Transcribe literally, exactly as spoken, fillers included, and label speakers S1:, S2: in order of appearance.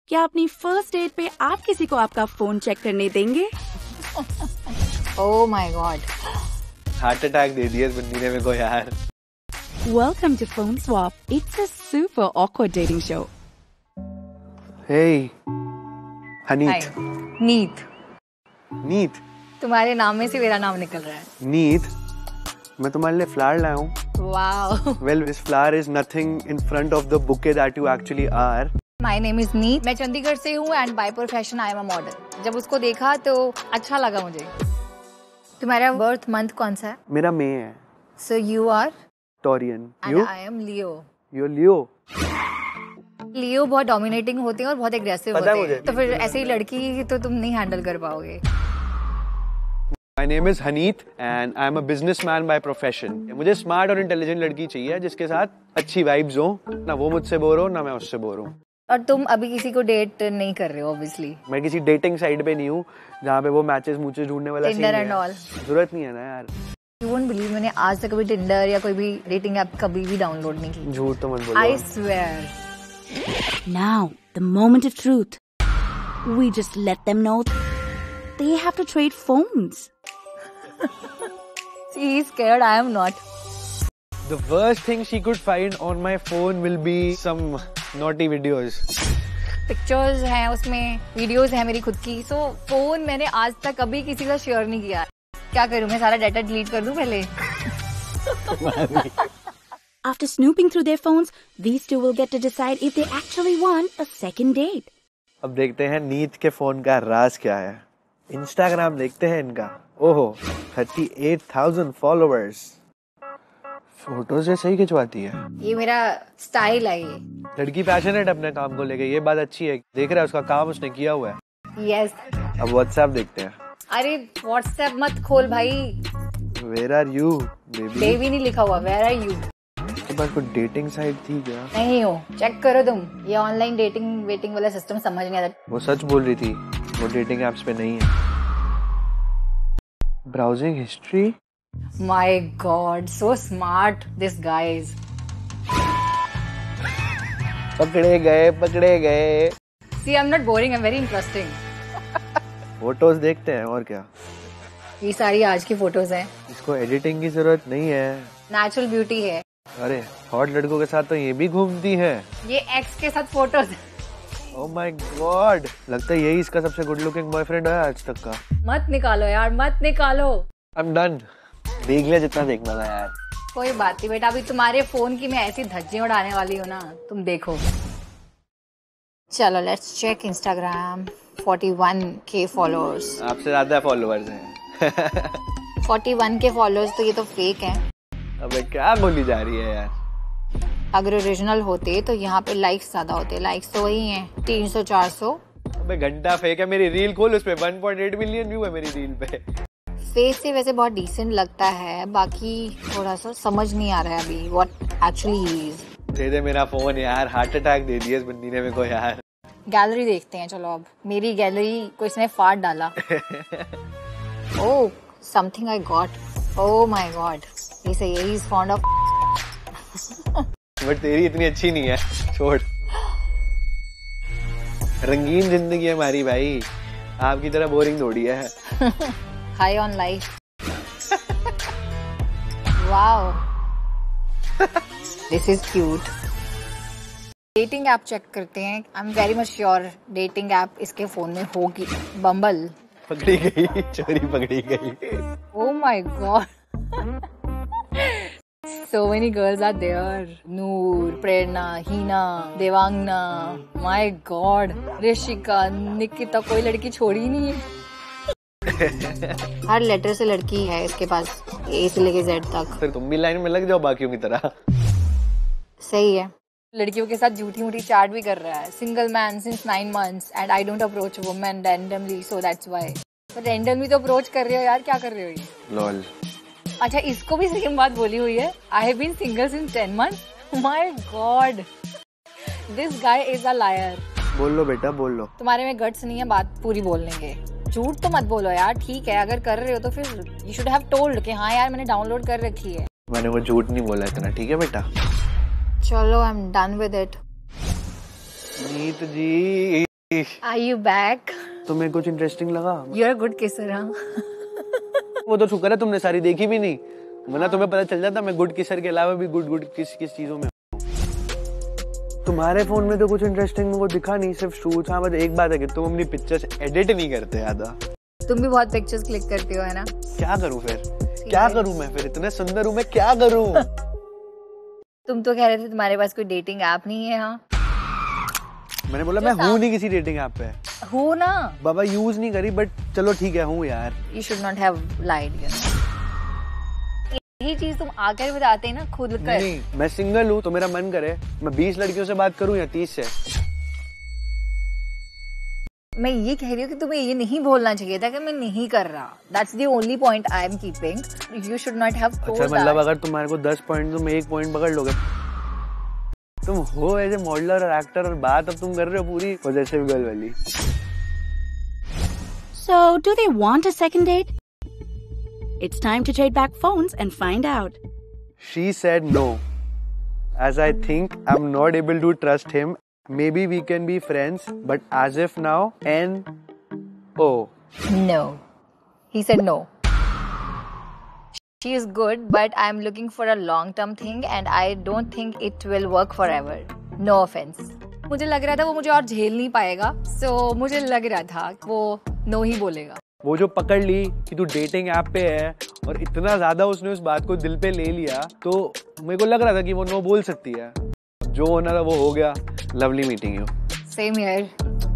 S1: क्या अपनी first date पे आप किसी को आपका फोन चेक करने देंगे?
S2: Oh my god,
S3: heart attack दे दिया इस बंदी ने मेरे को यार।
S1: Welcome to Phone Swap. It's a super awkward dating show.
S3: Hey, हनीत।
S2: नीत।
S3: नीत।
S2: तुम्हारे नाम में से मेरा नाम निकल रहा है।
S3: नीत, मैं तुम्हारे लिए फ्लावर लाया हूँ।
S2: Wow.
S3: Well, this flower is nothing in front of the bouquet that you actually are.
S2: My name is नीत। मैं चंडीगढ़ से हूँ and by profession I am a model. जब उसको देखा तो अच्छा लगा मुझे। तुम्हारा बर्थ मंथ कौन सा है?
S3: मेरा मई है।
S2: So you are?
S3: Taurian.
S2: And
S3: You?
S2: I am Leo.
S3: You're Leo.
S2: लियो बहुत डोमिनेटिंग होते हैं और बहुत एग्रेसिव होते हैं, तो फिर ऐसे ही लड़की तो तुम नहीं हैंडल कर पाओगे।
S3: My name is Haneet and I am a businessman by profession. मुझे स्मार्ट और इंटेलिजेंट लड़की चाहिए जिसके साथ अच्छी वाइब्स हो, ना वो मुझसे बोर हो ना मैं उससे बोर हूँ।
S2: और तुम अभी किसी को डेट नहीं कर रहे हो ऑब्वियसली।
S3: मैं किसी डेटिंग साइट पे नहीं हूँ जहाँ पे वो मैचेस मूचेस ढूंढने वाला सीन है।
S2: टिंडर एंड ऑल
S3: जरूरत नहीं है ना यार।
S2: You won't believe, मैंने आज तक कभी टिंडर या कोई भी डेटिंग ऐप कभी भी डाउनलोड नहीं की।
S3: झूठ तो मत बोलो।
S2: I swear.
S1: Now, the moment of truth. We just let them know they have to trade phones.
S2: See, he's scared. I am not.
S3: The worst thing she could find on my phone will be some naughty videos.
S2: Pictures हैं उसमें, videos हैं मेरी खुद की, so phone मैंने आज तक कभी किसी के साथ शेयर नहीं किया। क्या करूँ मैं, सारा डाटा डिलीट कर दूँ पहले?
S1: After snooping through their phones, these two will get to decide if they actually want a second date.
S3: अब देखते हैं नीत के फोन का राज क्या है। इंस्टाग्राम देखते हैं इनका। ओहो, अड़तीस हज़ार फॉलोअर्स। फोटोज ये सही खिंचवाती है।
S2: ये मेरा स्टाइल है। ये
S3: लड़की पैशनेट अपने काम को लेके, ये बात अच्छी है। देख रहा है उसका काम उसने किया हुआ है।
S2: यस।
S3: अब व्हाट्सएप देखते हैं।
S2: अरे व्हाट्सएप मत खोल भाई।
S3: Where are you, baby?
S2: Baby नहीं लिखा हुआ, Where are you?
S3: के पास कोई डेटिंग साइट थी क्या?
S2: नहीं हो, चेक करो तुम। ये ऑनलाइन डेटिंग वेटिंग वाला सिस्टम समझ नहीं आता।
S3: वो सच बोल रही थी, वो डेटिंग एप्स पे नहीं है। Browsing history.
S2: My god, so smart this guys.
S3: पकड़े गए पकड़े गए।
S2: See I am not boring, I am very interesting.
S3: Photos देखते हैं और क्या।
S2: ये सारी आज की फोटोज हैं।
S3: इसको एडिटिंग की जरूरत नहीं है,
S2: नेचुरल ब्यूटी है।
S3: अरे हॉट लड़कों के साथ तो ये भी घूमती है।
S2: ये एक्स के साथ फोटोज।
S3: ओह माय गॉड, लगता है यही इसका सबसे गुड लुकिंग बॉयफ्रेंड है आज तक का।
S2: मत निकालो यार, मत निकालो।
S3: I am done. देख लिया जितना देखना था यार।
S2: कोई बात नहीं बेटा, अभी तुम्हारे फोन की मैं ऐसी धज्जियां उड़ाने वाली हूँ ना, तुम देखो। चलो लेट्स चेक इंस्टाग्राम। इकतालीस के फॉलोअर्स।
S3: आपसे ज्यादा फॉलोअर्स हैं।
S2: इकतालीस के फॉलोअर्स तो ये तो फेक हैं।
S3: अबे क्या बोली जा रही है यार।
S2: अगर ओरिजिनल होते तो यहाँ पे लाइक्स ज्यादा होते। लाइक्स तो वही हैं, तीन सौ चार सौ।
S3: अबे घंटा फेक है। मेरी रील खोल, उस पे एक पॉइंट आठ मिलियन व्यू है मेरी रील पे।
S2: फेस से वैसे बहुत डिसेंट लगता है, बाकी थोड़ा सा समझ नहीं आ रहा है अभी व्हाट एक्चुअली ही इज।
S3: दे दे मेरा फोन यार, हार्ट अटैक दे दिया इस बंदी ने मेरे को यार।
S2: गैलरी देखते हैं चलो। अब मेरी गैलरी को इसने फाड़ डाला। Oh, something I got. Oh my god, ये सही है, he is fond of.
S3: But तेरी इतनी अच्छी नहीं है, छोड़। रंगीन जिंदगी है हमारी भाई, आपकी तरह बोरिंग थोड़ी है।
S2: High on life. Wow, this is cute. Dating app check करते हैं। I am very much sure dating app इसके फोन में होगी। बम्बल।
S3: पकड़ी गई, चोरी पकड़ी गई।
S2: Oh my god, so many girls are there. Noor, Prerna, Heena, Devangana, my god, Rishika, Nikita, कोई लड़की छोड़ी नहीं है। हर लेटर से लड़की है इसके पास, ए से लेके जेड तक।
S3: फिर तुम भी लाइन में लग जाओ बाकियों की तरह।
S2: सही है। लड़कियों के साथ झूठी मूठी चैट भी कर रहा है। Single man since nine months and I don't approach women randomly, so that's why. पर रैंडमली तो अप्रोच कर रहे हो यार, क्या कर रहे हो ये?
S3: लॉल।
S2: अच्छा, इसको भी सेम बात बोली हुई है। I have been single since ten months. My god, this guy is a liar.
S3: बोल लो बेटा, बोल लो।
S2: तुम्हारे में गट्स नहीं है बात पूरी बोलने के। झूठ तो मत बोलो यार, ठीक है अगर कर रहे हो तो फिर यू शुड हैव टोल्ड कि हाँ यार मैंने डाउनलोड कर रखी है।
S3: मैंने वो झूठ नहीं बोला इतना, ठीक है बेटा।
S2: चलो, I am done with it.
S3: Neet ji.
S2: Are you back?
S3: तुम्हें कुछ इंटरेस्टिंग लगा?
S2: You're a good kisser, हाँ?
S3: वो तो शुक्र है तुमने सारी देखी भी नहीं, वरना तुम्हें पता चल जाता मैं गुड किसर के अलावा भी गुड गुड किस किस चीजों में हूँ। तुम्हारे फोन में तो कुछ इंटरेस्टिंग वो दिखा नहीं, सिर्फ शूट्स। हाँ, बस एक बात है कि तुम अपनी पिक्चर्स एडिट नहीं करते ज्यादा।
S2: तुम भी बहुत पिक्चर्स क्लिक करते हो, है ना?
S3: क्या करूँ फिर, क्या करूँ मैं फिर, इतने सुंदर हूँ मैं, क्या करूँ?
S2: तुम तो कह रहे थे तुम्हारे पास कोई डेटिंग ऐप नहीं है, हाँ?
S3: मैंने बोला मैं हूँ नहीं किसी डेटिंग ऐप पे।
S2: हो ना
S3: बाबा, यूज नहीं करी, बट चलो ठीक है, हूँ यार।
S2: You should not have lied, you know. यही चीज तुम आकर बताते हैं ना खुद कर।
S3: नहीं, मैं सिंगल हूँ तो मेरा मन करे मैं बीस लड़कियों से बात करूँ या तीस से।
S2: मैं ये कह रही हूँ कि तुम्हें ये नहीं बोलना चाहिए था कि मैं नहीं कर रहा। That's the only point I am keeping. You should not have told
S3: अच्छा, मतलब
S2: that.
S3: अगर तुम्हारे को दस पॉइंट तुम एक पॉइंट पकड़ लोगे, तुम हो एज ए मॉडलर और एक्टर, और बात अब तुम कर रहे हो पूरी पॉजेसिव गर्ल वाली।
S1: So, do they want a second date? It's time to trade back phones and find out.
S3: She said no, as I think I'm not able to trust him. Maybe we can be friends, but as if now, N O.
S2: No. He said no. She is good, but I'm looking for a long-term thing and I don't think it will work forever. No offense. मुझे लग रहा था वो मुझे और झेल नहीं पाएगा, so मुझे लग रहा था वो no ही बोलेगा।
S3: वो जो पकड़ ली कि तू डेटिंग ऐप पे है और इतना ज्यादा उसने उस बात को दिल पे ले लिया, तो मेरे को लग रहा था कि वो नो बोल सकती है। जो होना था वो हो गया। Lovely meeting you.
S2: Same here.